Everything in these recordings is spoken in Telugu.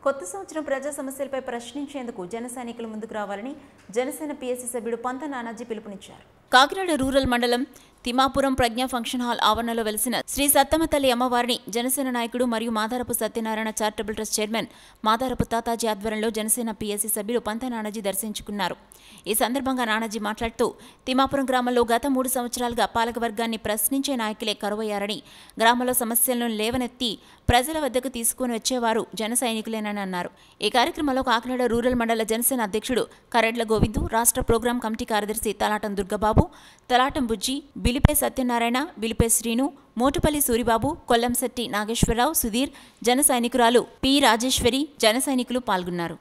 కొత్త సంవత్సరం ప్రజా సమస్యలపై ప్రశ్నించేందుకు జన సైనికులు ముందుకు రావాలని జనసేన పీఎస్సీ సభ్యుడు పంత నానాజీ పిలుపునిచ్చారు. కాకినాడ రూరల్ మండలం తిమాపురం ప్రజ్ఞా ఫంక్షన్ హాల్ ఆవరణలో వెలిసిన శ్రీ సత్తమతల్లి అమ్మవారిని జనసేన నాయకుడు మరియు Madarapu Satyanarayana charitable trust chairman Madarapu Tataji ఆధ్వర్యంలో జనసేన పీఎస్సీ సభ్యులు పంత నానాజీ దర్శించుకున్నారు. ఈ సందర్భంగా నానాజీ మాట్లాడుతూ తిమాపురం గ్రామంలో గత 3 సంవత్సరాలుగా పాలకవర్గాన్ని ప్రశ్నించే నాయకులే కరువయ్యారని, గ్రామంలో సమస్యలను లేవనెత్తి ప్రజల వద్దకు తీసుకుని వచ్చేవారు జన సైనికులేనని అన్నారు. ఈ కార్యక్రమంలో కాకినాడ రూరల్ మండల జనసేన అధ్యక్షుడు కరెడ్ల గోవిందు, రాష్ట్ర ప్రోగ్రాం కమిటీ కార్యదర్శి తలాటం దుర్గబాబు, తలాటం బుజ్జి, బిలిపే సత్యనారాయణ, బిలిపే శ్రీను, మోటుపల్లి సూరిబాబు, కొల్లంశెట్టి నాగేశ్వరరావు, సుధీర్, జన సైనికురాలు పి రాజేశ్వరి, జన సైనికులు పాల్గొన్నారు.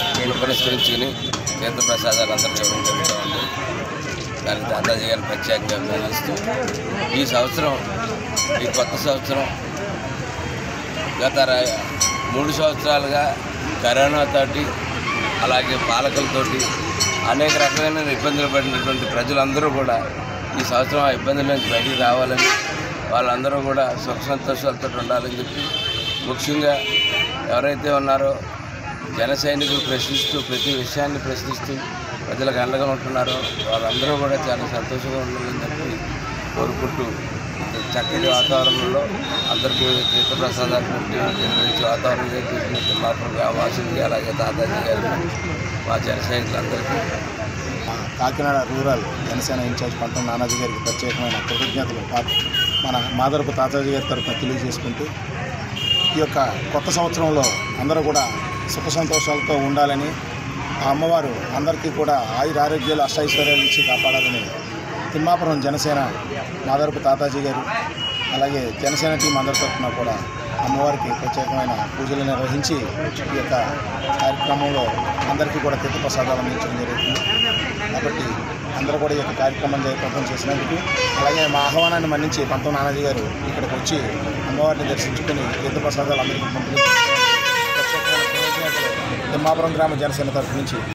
ఈ సంవత్సరం ఈ కొత్త సంవత్సరం గత 3 సంవత్సరాలుగా కరోనాతోటి అలాగే పాలకులతోటి అనేక రకమైన ఇబ్బందులు పడినటువంటి ప్రజలందరూ కూడా ఈ సంవత్సరం ఆ ఇబ్బందుల నుంచి బయటికి రావాలని, వాళ్ళందరూ కూడా సుఖ సంతోషాలతో ఉండాలని చెప్పి, ముఖ్యంగా ఎవరైతే ఉన్నారో జన సైనికులు ప్రశ్నిస్తూ ప్రతి విషయాన్ని ప్రశ్నిస్తూ ప్రజలకు అండగా ఉంటున్నారో వాళ్ళందరూ కూడా చాలా సంతోషంగా ఉండాలని చెప్పి కోరుకుంటూ, చక్కటి వాతావరణంలో అందరికీ తీర్థప్రసాదాలు నిర్వహించే వాతావరణం తీసుకుని మాత్రం వాసులకి అలాగే తాతాజీ గారు మా జన సైనికులందరికీ కాకినాడ రూరల్ జనసేన ఇన్ఛార్జ్ పంత నానాజీ గారికి ప్రత్యేకమైన కృతజ్ఞతలు మన మాదారపు తాతాజీ గారి తరఫున తెలియజేసుకుంటూ, ఈ యొక్క కొత్త సంవత్సరంలో అందరూ కూడా సుఖ సంతోషాలతో ఉండాలని, ఆ అమ్మవారు అందరికీ కూడా ఆయురారోగ్యాలు అష్టైశ్వర్యాలు ఇచ్చి కాపాడాలని తిమ్మాపురం జనసేన మాదారపు తాతాజీ గారు అలాగే జనసేన టీం అందరి తరఫున కూడా అమ్మవారికి ప్రత్యేకమైన పూజలు నిర్వహించి ఈ యొక్క కార్యక్రమంలో అందరికీ కూడా తీర్థప్రసాదాలు అందించడం జరుగుతుంది. కాబట్టి అందరూ కూడా ఈ యొక్క కార్యక్రమం జయప్రదం చేసినందుకు, అలాగే మా ఆహ్వానాన్ని మన్నించి పంత నానాజీ గారు ఇక్కడికి వచ్చి అమ్మవారిని దర్శించుకుని తీర్థప్రసాదాలు అందరికీ పంపిణీ ప్రత్యేకమైన తిమ్మాపురం గ్రామ జనసేన తరఫు నుంచి